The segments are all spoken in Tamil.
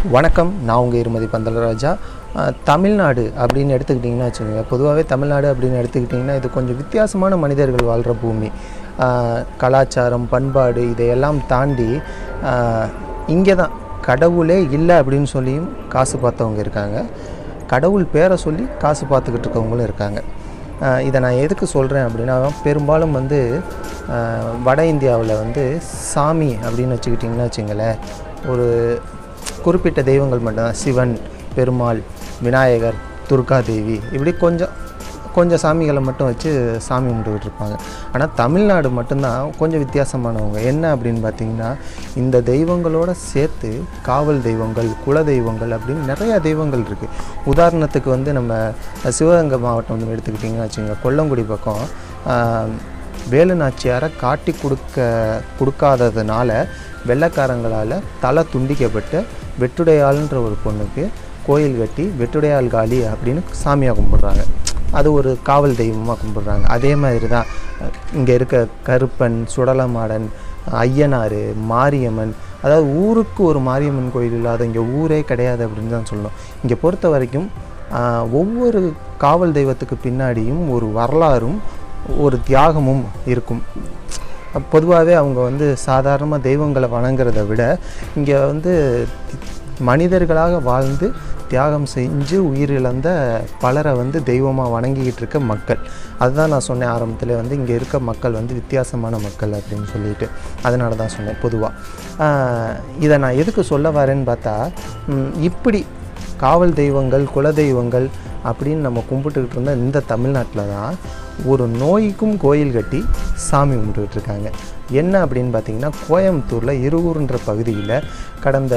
வணக்கம். நான் உங்கள் இருமதி பந்தலராஜா. தமிழ்நாடு அப்படின்னு எடுத்துக்கிட்டிங்கன்னா வச்சுக்கோங்க, பொதுவாகவே தமிழ்நாடு அப்படின்னு எடுத்துக்கிட்டிங்கன்னா இது கொஞ்சம் வித்தியாசமான மனிதர்கள் வாழ்கிற பூமி. கலாச்சாரம், பண்பாடு இதையெல்லாம் தாண்டி இங்கே தான் கடவுளே இல்லை அப்படின்னு சொல்லியும் காசு பார்த்தவங்க இருக்காங்க, கடவுள் பேரை சொல்லி காசு பார்த்துக்கிட்டு இருக்கவங்களும் இருக்காங்க. இதை நான் எதுக்கு சொல்கிறேன் அப்படின்னா, பெரும்பாலும் வட இந்தியாவில் சாமி அப்படின்னு வச்சுக்கிட்டிங்கன்னா வச்சுங்களேன், ஒரு குறிப்பிட்ட தெய்வங்கள் மட்டும்தான். சிவன், பெருமாள், விநாயகர், துர்காதேவி, இப்படி கொஞ்சம் சாமிகளை மட்டும் வச்சு சாமி கும்பிட்டுக்கிட்டு இருப்பாங்க. ஆனால் தமிழ்நாடு மட்டும்தான் கொஞ்சம் வித்தியாசமானவங்க. என்ன அப்படின்னு பார்த்திங்கன்னா, இந்த தெய்வங்களோடு சேர்த்து காவல் தெய்வங்கள், குல தெய்வங்கள் அப்படின்னு நிறையா தெய்வங்கள் இருக்குது. உதாரணத்துக்கு நம்ம சிவகங்கை மாவட்டம் எடுத்துக்கிட்டிங்கன்னா வச்சுங்க, கொல்லங்குடி பக்கம் வேலு நாச்சியாரை காட்டி கொடுக்காததுனால வெள்ளைக்காரங்களால் தலை துண்டிக்கப்பட்டு வெட்டுடையாள்ன்ற ஒரு பொண்ணுக்கு கோயில் கட்டி வெட்டுடையாள் காளி அப்படின்னு சாமியாக கும்பிட்றாங்க. அது ஒரு காவல் தெய்வமாக கும்பிட்றாங்க. அதே மாதிரி தான் இங்கே இருக்க கருப்பன், சுடலமாடன், ஐயனார், மாரியம்மன், அதாவது ஊருக்கு ஒரு மாரியம்மன் கோயில் இல்லாத இங்கே ஊரே கிடையாது அப்படின்னு தான் சொல்லணும். இங்கே பொறுத்த வரைக்கும் ஒவ்வொரு காவல் தெய்வத்துக்கு பின்னாடியும் ஒரு வரலாறும் ஒரு தியாகமும் இருக்கும். பொதுவாகவே அவங்க சாதாரணமாக தெய்வங்களை வணங்குறத விட இங்கே மனிதர்களாக வாழ்ந்து தியாகம் செஞ்சு உயிரிழந்த பலரை தெய்வமாக வணங்கிக்கிட்டு இருக்க மக்கள். அதுதான் நான் சொன்னேன் ஆரம்பத்தில், இங்கே இருக்க மக்கள் வித்தியாசமான மக்கள் அப்படின்னு சொல்லிட்டு, அதனால தான் சொன்னேன். பொதுவாக இதை நான் எதுக்கு சொல்ல வரேன்னு பார்த்தா, இப்படி காவல் தெய்வங்கள், குல தெய்வங்கள் அப்படின்னு நம்ம கும்பிட்டுக்கிட்டு இருந்த இந்த தமிழ்நாட்டில் தான் ஒரு நோய்க்கும் கோயில் கட்டி சாமி கும்பிட்டுக்கிட்டு இருக்காங்க. என்ன அப்படின்னு பார்த்திங்கன்னா, கோயம்புத்தூரில் இருகூர்ன்ற பகுதியில் கடந்த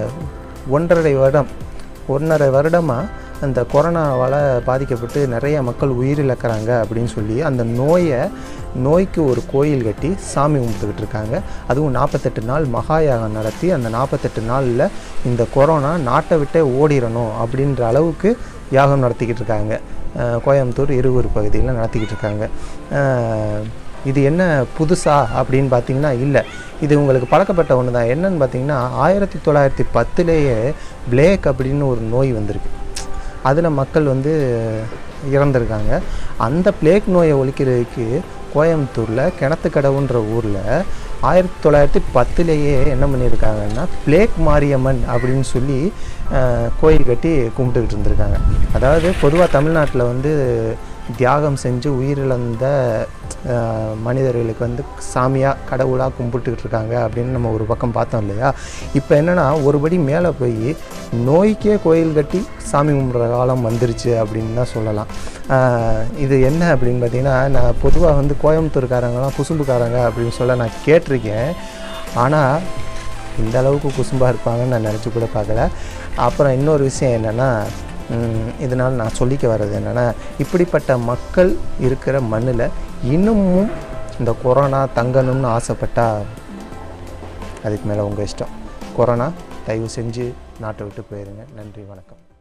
1.5 வருடமாக அந்த கொரோனாவால் பாதிக்கப்பட்டு நிறைய மக்கள் உயிரிழக்கிறாங்க அப்படின்னு சொல்லி அந்த நோய்க்கு ஒரு கோயில் கட்டி சாமி கும்பிட்டுக்கிட்டு இருக்காங்க. அதுவும் 48 நாள் மகாயாகம் நடத்தி அந்த 48 நாளில் இந்த கொரோனா நாட்டை விட்டே ஓடிடணும் அப்படின்ற அளவுக்கு யாகம் நடத்திக்கிட்டு இருக்காங்க. கோயம்புத்தூர் இருகூர் பகுதியில் நடத்திக்கிட்டு இருக்காங்க. இது என்ன புதுசா அப்படின்னு பார்த்திங்கன்னா இல்லை, இது உங்களுக்கு பழக்கப்பட்ட ஒன்று தான். என்னன்னு பார்த்திங்கன்னா, 1910லேயே பிளேக் அப்படின்னு ஒரு நோய் வந்திருக்கு. அதில் மக்கள் இறந்துருக்காங்க. அந்த பிளேக் நோயை ஒழிக்கிறதுக்கு கோயம்புத்தூரில் கிணத்துக்கடவுன்ற ஊரில் 1910லேயே என்ன பண்ணியிருக்காங்கன்னா, பிளேக் மாரியம்மன் அப்படின்னு சொல்லி கோயில் கட்டி கும்பிட்டுக்கிட்டு இருந்திருக்காங்க. அதாவது பொதுவாக தமிழ்நாட்டில் தியாகம் செஞ்சு உயிரிழந்த மனிதர்களுக்கு சாமியாக கடவுளாக கும்பிட்டுக்கிட்டு இருக்காங்க அப்படின்னு நம்ம ஒரு பக்கம் பார்த்தோம் இல்லையா. இப்போ என்னென்னா, ஒருபடி மேலே போய் நோய்க்கே கோயில் கட்டி சாமி கும்பிட்ற காலம் வந்துருச்சு அப்படின்னு தான் சொல்லலாம். இது என்ன அப்படின்னு பார்த்திங்கன்னா, நான் பொதுவாக கோயம்புத்தூர்காரங்களாம் குசும்புக்காரங்க அப்படின்னு சொல்ல நான் கேட்டிருக்கேன். ஆனால் இந்த அளவுக்கு குசும்பாக இருப்பாங்கன்னு நான் நினச்சி கூட பார்க்கல. அப்புறம் இன்னொரு விஷயம் என்னென்னா, இதனால் நான் சொல்லிக்க வர்றது என்னென்னா, இப்படிப்பட்ட மக்கள் இருக்கிற மண்ணில் இன்னமும் இந்த கொரோனா தங்கணும்னு ஆசைப்பட்டால் அதுக்கு மேலே உங்கள் இஷ்டம். கொரோனா தயவு செஞ்சு நாட்டை விட்டு போயிருங்க. நன்றி, வணக்கம்.